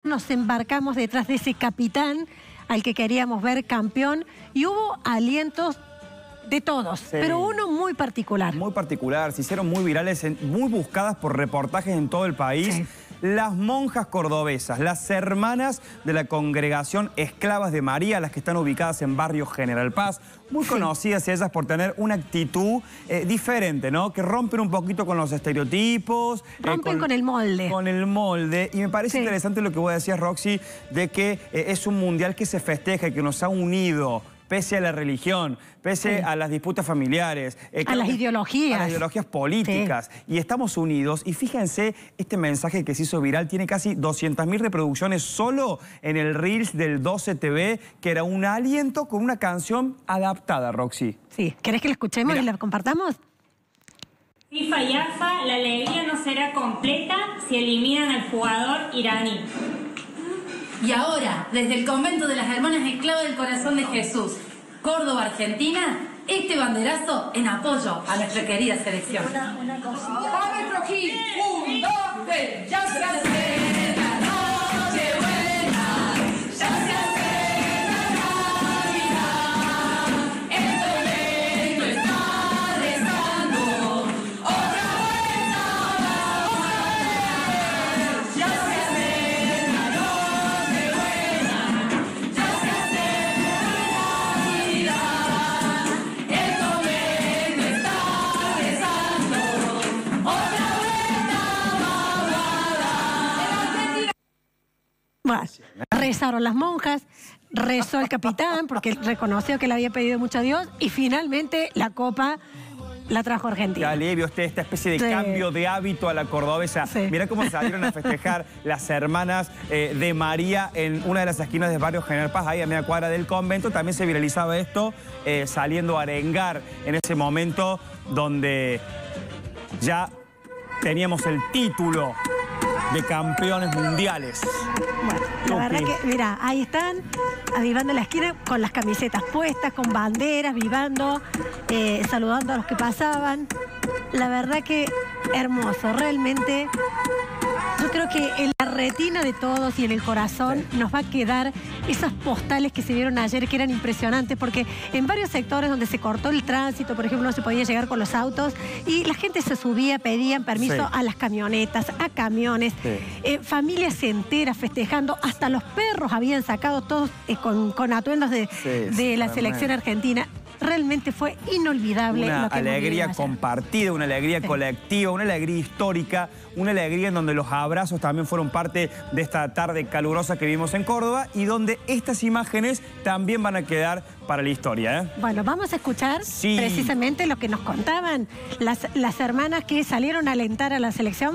nos embarcamos detrás de ese capitán al que queríamos ver campeón y hubo alientos de todos, pero uno muy particular. Muy particular, se hicieron muy virales, muy buscadas por reportajes en todo el país. Sí. Las monjas cordobesas, las hermanas de la congregación Esclavas de María, las que están ubicadas en barrio General Paz, muy conocidas ellas por tener una actitud diferente, ¿no? Que rompen un poquito con los estereotipos. Rompen con el molde. Con el molde. Y me parece interesante lo que vos decías, Roxy, de que es un mundial que se festeja y que nos ha unido, pese a la religión, pese a las disputas familiares. A las ideologías. A las ideologías políticas. Y estamos unidos. Y fíjense, este mensaje que se hizo viral tiene casi 200.000 reproducciones solo en el Reels del 12 TV, que era un aliento con una canción adaptada, Roxy. Sí. ¿Querés que la escuchemos y la compartamos? FIFA y AFA, la alegría no será completa si eliminan al jugador iraní. Y ahora, desde el convento de las Hermanas Esclavas del Corazón de Jesús, Córdoba, Argentina, este banderazo en apoyo a nuestra querida selección. Una cosita. ¡A nuestro Gil! ¡Un, dos, tres! ¡Ya se hace! Bueno, rezaron las monjas, rezó el capitán porque reconoció que le había pedido mucho a Dios y finalmente la copa la trajo Argentina. Qué alivio esta especie de cambio de hábito a la cordobesa. Mirá cómo salieron a festejar las hermanas de María en una de las esquinas del barrio General Paz, ahí a media cuadra del convento. También se viralizaba esto, saliendo a arengar en ese momento donde ya teníamos el título de campeones mundiales. Bueno, la verdad que, mira, ahí están, avivando la esquina con las camisetas puestas, con banderas, vivando, saludando a los que pasaban. La verdad que hermoso, realmente. Yo creo que en la retina de todos y en el corazón nos va a quedar esas postales que se vieron ayer que eran impresionantes porque en varios sectores donde se cortó el tránsito, por ejemplo, no se podía llegar con los autos y la gente se subía, pedían permiso a las camionetas, a camiones, familias enteras festejando, hasta los perros habían sacado todos con atuendos de la selección argentina. Realmente fue inolvidable. Una lo que alegría compartida, una alegría colectiva, una alegría histórica, una alegría en donde los abrazos también fueron parte de esta tarde calurosa que vimos en Córdoba y donde estas imágenes también van a quedar para la historia. Bueno, vamos a escuchar precisamente lo que nos contaban las hermanas que salieron a alentar a la selección.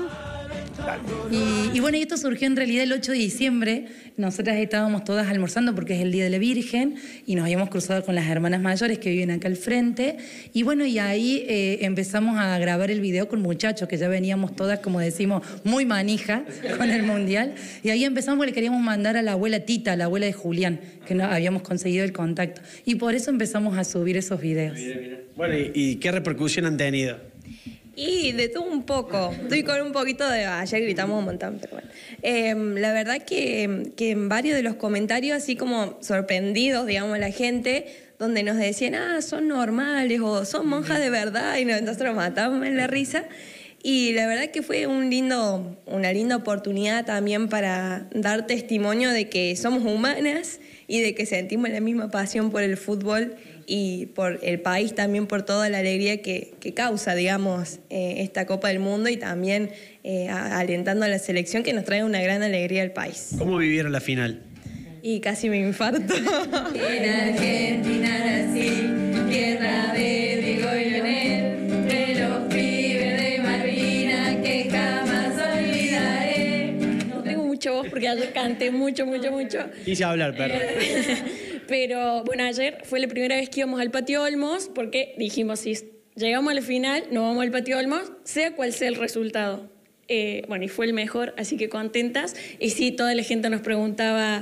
Y bueno, esto surgió en realidad el 8 de diciembre. Nosotras estábamos todas almorzando porque es el Día de la Virgen y nos habíamos cruzado con las hermanas mayores que viven acá al frente. Y bueno, y ahí empezamos a grabar el video con muchachos que ya veníamos todas, como decimos, muy manija con el Mundial. Y ahí empezamos porque le queríamos mandar a la abuela Tita, la abuela de Julián, que no habíamos conseguido el contacto. Y por eso empezamos a subir esos videos. Mira. Bueno, ¿y qué repercusión han tenido? Y de todo un poco. Estoy con un poquito de... Ayer gritamos un montón, pero bueno. La verdad que en varios de los comentarios, así como sorprendidos, digamos, la gente, donde nos decían, son normales o son monjas de verdad, y nosotros matamos en la risa. Y la verdad que fue una linda oportunidad también para dar testimonio de que somos humanas y de que sentimos la misma pasión por el fútbol y por el país también, por toda la alegría que causa, digamos, esta Copa del Mundo y también alentando a la selección que nos trae una gran alegría al país. ¿Cómo vivieron la final? Y casi me infarto. En Argentina nací, tierra de Diego y Leonel, de los pibes de Malvinas que jamás olvidaré. No tengo mucha voz porque ayer canté mucho. Quise hablar, perdón. Pero bueno, ayer fue la primera vez que íbamos al Patio Olmos porque dijimos, si llegamos a la final, nos vamos al Patio Olmos, sea cual sea el resultado. Bueno, y fue el mejor, así que contentas. Y sí, toda la gente nos preguntaba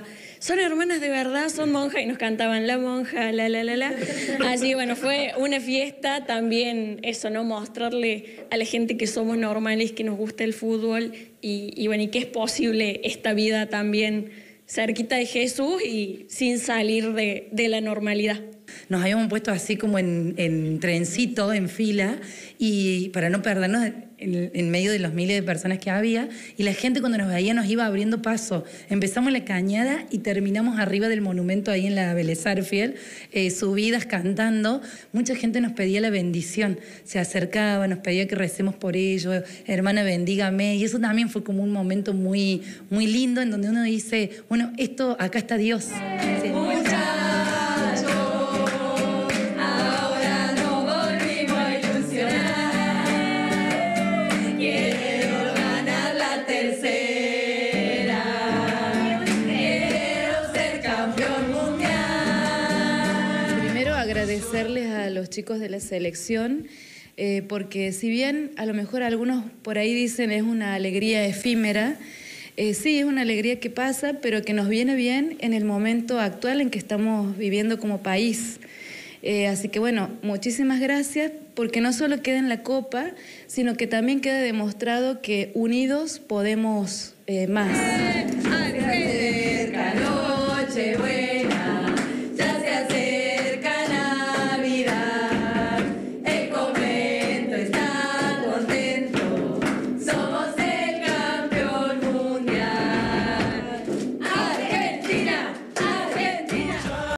son hermanas de verdad, son monjas, y nos cantaban la monja, la. Así, bueno, fue una fiesta también, eso, ¿no? Mostrarle a la gente que somos normales, que nos gusta el fútbol y bueno, y que es posible esta vida también cerquita de Jesús y sin salir de la normalidad. Nos habíamos puesto así como en trencito, en fila, y para no perdernos en medio de los miles de personas que había, y la gente cuando nos veía nos iba abriendo paso. Empezamos en la Cañada y terminamos arriba del monumento ahí en la Vélez Sarsfield, subidas cantando. Mucha gente nos pedía la bendición, se acercaba, nos pedía que recemos por ellos, hermana bendígame, y eso también fue como un momento muy, muy lindo en donde uno dice, bueno, esto, acá está Dios. Sí. Agradecerles a los chicos de la selección, porque si bien a lo mejor algunos por ahí dicen es una alegría efímera, sí, es una alegría que pasa, pero que nos viene bien en el momento actual en que estamos viviendo como país. Así que bueno, muchísimas gracias, porque no solo queda en la Copa, sino que también queda demostrado que unidos podemos más.